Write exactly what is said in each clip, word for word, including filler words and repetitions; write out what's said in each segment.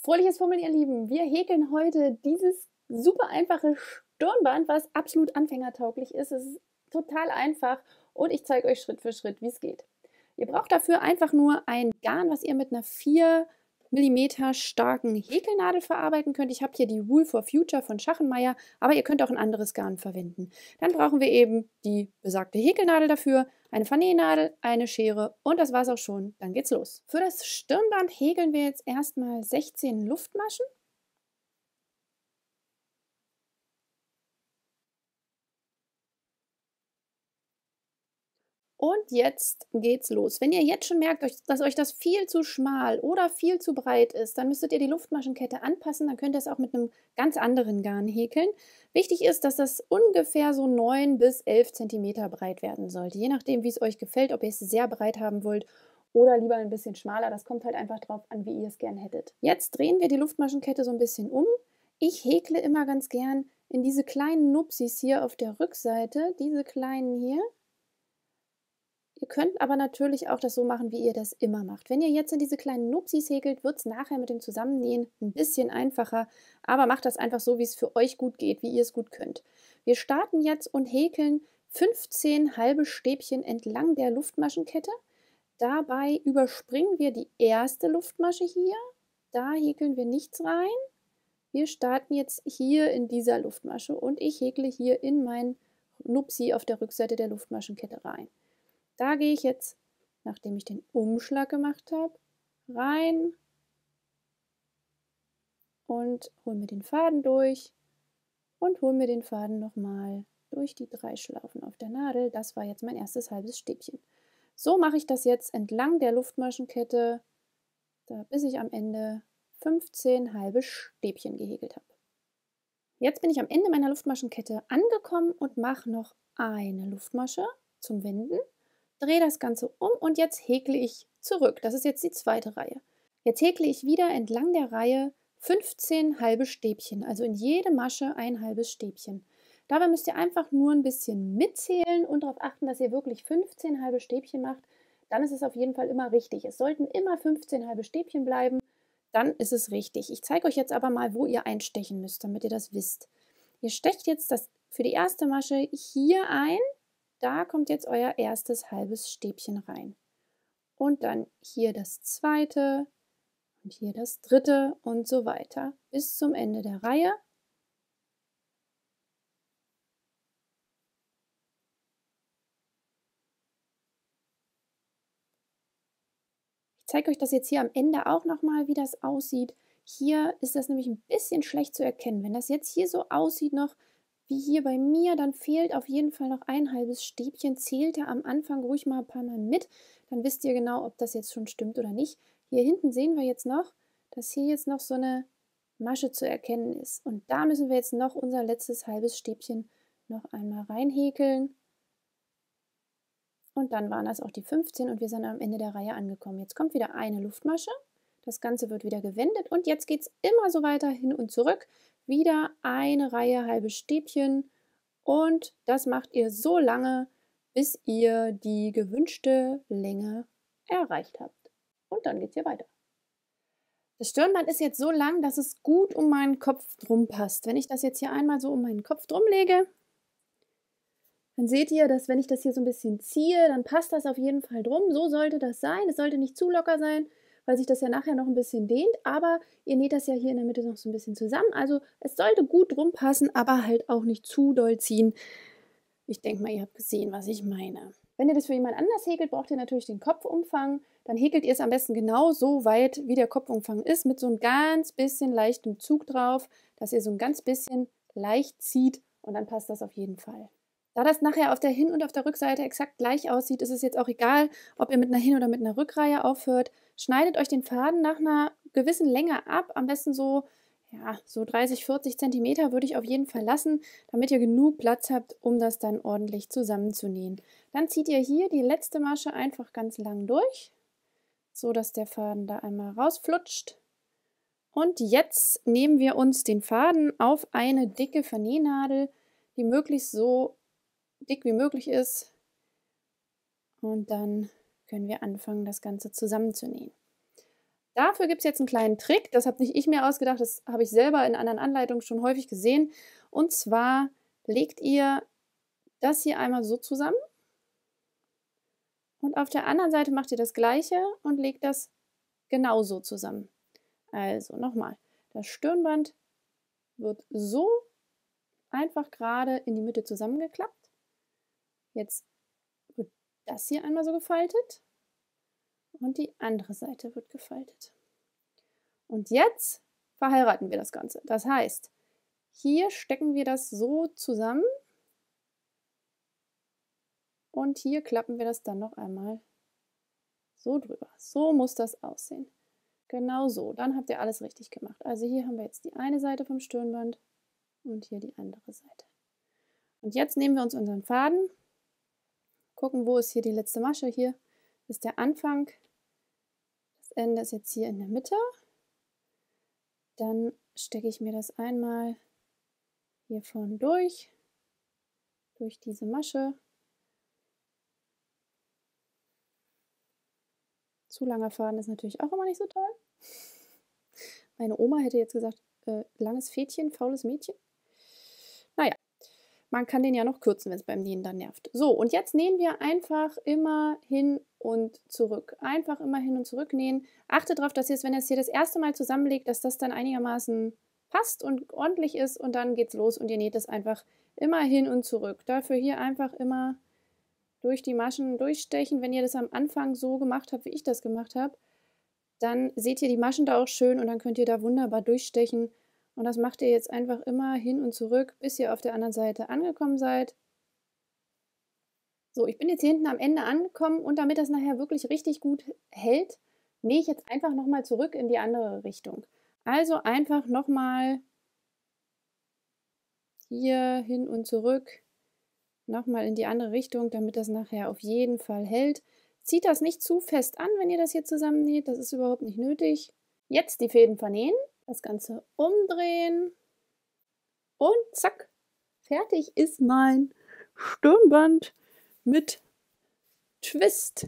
Fröhliches Fummeln, ihr Lieben! Wir häkeln heute dieses super einfache Stirnband, was absolut anfängertauglich ist. Es ist total einfach und ich zeige euch Schritt für Schritt, wie es geht. Ihr braucht dafür einfach nur ein Garn, was ihr mit einer vier Millimeter starken Häkelnadel verarbeiten könnt. Ich habe hier die Wool for Future von Schachenmeier, aber ihr könnt auch ein anderes Garn verwenden. Dann brauchen wir eben die besagte Häkelnadel dafür, eine Vernähnadel, eine Schere und das war's auch schon. Dann geht's los. Für das Stirnband häkeln wir jetzt erstmal sechzehn Luftmaschen. Und jetzt geht's los. Wenn ihr jetzt schon merkt, dass euch das viel zu schmal oder viel zu breit ist, dann müsstet ihr die Luftmaschenkette anpassen. Dann könnt ihr es auch mit einem ganz anderen Garn häkeln. Wichtig ist, dass das ungefähr so neun bis elf Zentimeter breit werden sollte. Je nachdem, wie es euch gefällt, ob ihr es sehr breit haben wollt oder lieber ein bisschen schmaler. Das kommt halt einfach drauf an, wie ihr es gern hättet. Jetzt drehen wir die Luftmaschenkette so ein bisschen um. Ich häkle immer ganz gern in diese kleinen Nupsis hier auf der Rückseite, diese kleinen hier. Ihr könnt aber natürlich auch das so machen, wie ihr das immer macht. Wenn ihr jetzt in diese kleinen Nupsis häkelt, wird es nachher mit dem Zusammennähen ein bisschen einfacher, aber macht das einfach so, wie es für euch gut geht, wie ihr es gut könnt. Wir starten jetzt und häkeln fünfzehn halbe Stäbchen entlang der Luftmaschenkette. Dabei überspringen wir die erste Luftmasche hier. Da häkeln wir nichts rein. Wir starten jetzt hier in dieser Luftmasche und ich häkle hier in mein Nupsi auf der Rückseite der Luftmaschenkette rein. Da gehe ich jetzt, nachdem ich den Umschlag gemacht habe, rein und hole mir den Faden durch und hole mir den Faden nochmal durch die drei Schlaufen auf der Nadel. Das war jetzt mein erstes halbes Stäbchen. So mache ich das jetzt entlang der Luftmaschenkette, da bis ich am Ende fünfzehn halbe Stäbchen gehäkelt habe. Jetzt bin ich am Ende meiner Luftmaschenkette angekommen und mache noch eine Luftmasche zum Wenden. Drehe das Ganze um und jetzt häkle ich zurück. Das ist jetzt die zweite Reihe. Jetzt häkle ich wieder entlang der Reihe fünfzehn halbe Stäbchen, also in jede Masche ein halbes Stäbchen. Dabei müsst ihr einfach nur ein bisschen mitzählen und darauf achten, dass ihr wirklich fünfzehn halbe Stäbchen macht. Dann ist es auf jeden Fall immer richtig. Es sollten immer fünfzehn halbe Stäbchen bleiben, dann ist es richtig. Ich zeige euch jetzt aber mal, wo ihr einstechen müsst, damit ihr das wisst. Ihr stecht jetzt das für die erste Masche hier ein. Da kommt jetzt euer erstes halbes Stäbchen rein. Und dann hier das zweite und hier das dritte und so weiter bis zum Ende der Reihe. Ich zeige euch das jetzt hier am Ende auch nochmal, wie das aussieht. Hier ist das nämlich ein bisschen schlecht zu erkennen. Wenn das jetzt hier so aussieht noch, wie hier bei mir, dann fehlt auf jeden Fall noch ein halbes Stäbchen. Zählt ihr am Anfang ruhig mal ein paar Mal mit, dann wisst ihr genau, ob das jetzt schon stimmt oder nicht. Hier hinten sehen wir jetzt noch, dass hier jetzt noch so eine Masche zu erkennen ist. Und da müssen wir jetzt noch unser letztes halbes Stäbchen noch einmal reinhäkeln. Und dann waren das auch die fünfzehn und wir sind am Ende der Reihe angekommen. Jetzt kommt wieder eine Luftmasche. Das Ganze wird wieder gewendet und jetzt geht es immer so weiter hin und zurück. Wieder eine Reihe halbe Stäbchen und das macht ihr so lange, bis ihr die gewünschte Länge erreicht habt. Und dann geht es hier weiter. Das Stirnband ist jetzt so lang, dass es gut um meinen Kopf drum passt. Wenn ich das jetzt hier einmal so um meinen Kopf drum lege, dann seht ihr, dass wenn ich das hier so ein bisschen ziehe, dann passt das auf jeden Fall drum. So sollte das sein. Es sollte nicht zu locker sein, weil sich das ja nachher noch ein bisschen dehnt, aber ihr näht das ja hier in der Mitte noch so ein bisschen zusammen. Also es sollte gut drum passen, aber halt auch nicht zu doll ziehen. Ich denke mal, ihr habt gesehen, was ich meine. Wenn ihr das für jemand anders häkelt, braucht ihr natürlich den Kopfumfang. Dann häkelt ihr es am besten genau so weit, wie der Kopfumfang ist, mit so ein ganz bisschen leichtem Zug drauf, dass ihr so ein ganz bisschen leicht zieht und dann passt das auf jeden Fall. Da das nachher auf der Hin- und auf der Rückseite exakt gleich aussieht, ist es jetzt auch egal, ob ihr mit einer Hin- oder mit einer Rückreihe aufhört. Schneidet euch den Faden nach einer gewissen Länge ab, am besten so, ja, so dreißig, vierzig Zentimeter würde ich auf jeden Fall lassen, damit ihr genug Platz habt, um das dann ordentlich zusammenzunähen. Dann zieht ihr hier die letzte Masche einfach ganz lang durch, so dass der Faden da einmal rausflutscht. Und jetzt nehmen wir uns den Faden auf eine dicke Vernähnadel, die möglichst so dick wie möglich ist, und dann können wir anfangen, das Ganze zusammenzunähen. Dafür gibt es jetzt einen kleinen Trick, das habe nicht ich mir ausgedacht, das habe ich selber in anderen Anleitungen schon häufig gesehen. Und zwar legt ihr das hier einmal so zusammen und auf der anderen Seite macht ihr das Gleiche und legt das genauso zusammen. Also nochmal, das Stirnband wird so einfach gerade in die Mitte zusammengeklappt. Jetzt wird das hier einmal so gefaltet und die andere Seite wird gefaltet. Und jetzt verheiraten wir das Ganze. Das heißt, hier stecken wir das so zusammen und hier klappen wir das dann noch einmal so drüber. So muss das aussehen. Genau so. Dann habt ihr alles richtig gemacht. Also hier haben wir jetzt die eine Seite vom Stirnband und hier die andere Seite. Und jetzt nehmen wir uns unseren Faden, gucken, wo ist hier die letzte Masche. Hier ist der Anfang. Das Ende ist jetzt hier in der Mitte. Dann stecke ich mir das einmal hier vorne durch, durch diese Masche. Zu langer Faden ist natürlich auch immer nicht so toll. Meine Oma hätte jetzt gesagt, äh, langes Fädchen, faules Mädchen. Naja, man kann den ja noch kürzen, wenn es beim Nähen dann nervt. So, und jetzt nähen wir einfach immer hin und zurück. Einfach immer hin und zurück nähen. Achtet darauf, dass ihr es, wenn ihr es hier das erste Mal zusammenlegt, dass das dann einigermaßen passt und ordentlich ist und dann geht's los und ihr näht es einfach immer hin und zurück. Dafür hier einfach immer durch die Maschen durchstechen. Wenn ihr das am Anfang so gemacht habt, wie ich das gemacht habe, dann seht ihr die Maschen da auch schön und dann könnt ihr da wunderbar durchstechen. Und das macht ihr jetzt einfach immer hin und zurück, bis ihr auf der anderen Seite angekommen seid. So, ich bin jetzt hier hinten am Ende angekommen und damit das nachher wirklich richtig gut hält, nähe ich jetzt einfach nochmal zurück in die andere Richtung. Also einfach nochmal hier hin und zurück, nochmal in die andere Richtung, damit das nachher auf jeden Fall hält. Zieht das nicht zu fest an, wenn ihr das hier zusammennäht, das ist überhaupt nicht nötig. Jetzt die Fäden vernähen, das Ganze umdrehen und zack, fertig ist mein Stirnband mit Twist.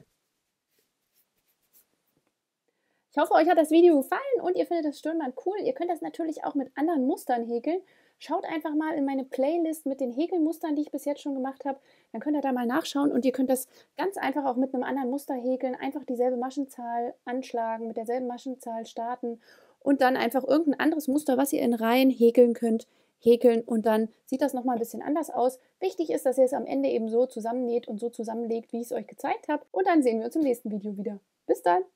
Ich hoffe, euch hat das Video gefallen und ihr findet das Stirnband cool. Ihr könnt das natürlich auch mit anderen Mustern häkeln. Schaut einfach mal in meine Playlist mit den Häkelmustern, die ich bis jetzt schon gemacht habe. Dann könnt ihr da mal nachschauen und ihr könnt das ganz einfach auch mit einem anderen Muster häkeln. Einfach dieselbe Maschenzahl anschlagen, mit derselben Maschenzahl starten und dann einfach irgendein anderes Muster, was ihr in Reihen häkeln könnt, häkeln und dann sieht das nochmal ein bisschen anders aus. Wichtig ist, dass ihr es am Ende eben so zusammennäht und so zusammenlegt, wie ich es euch gezeigt habe. Und dann sehen wir uns im nächsten Video wieder. Bis dann!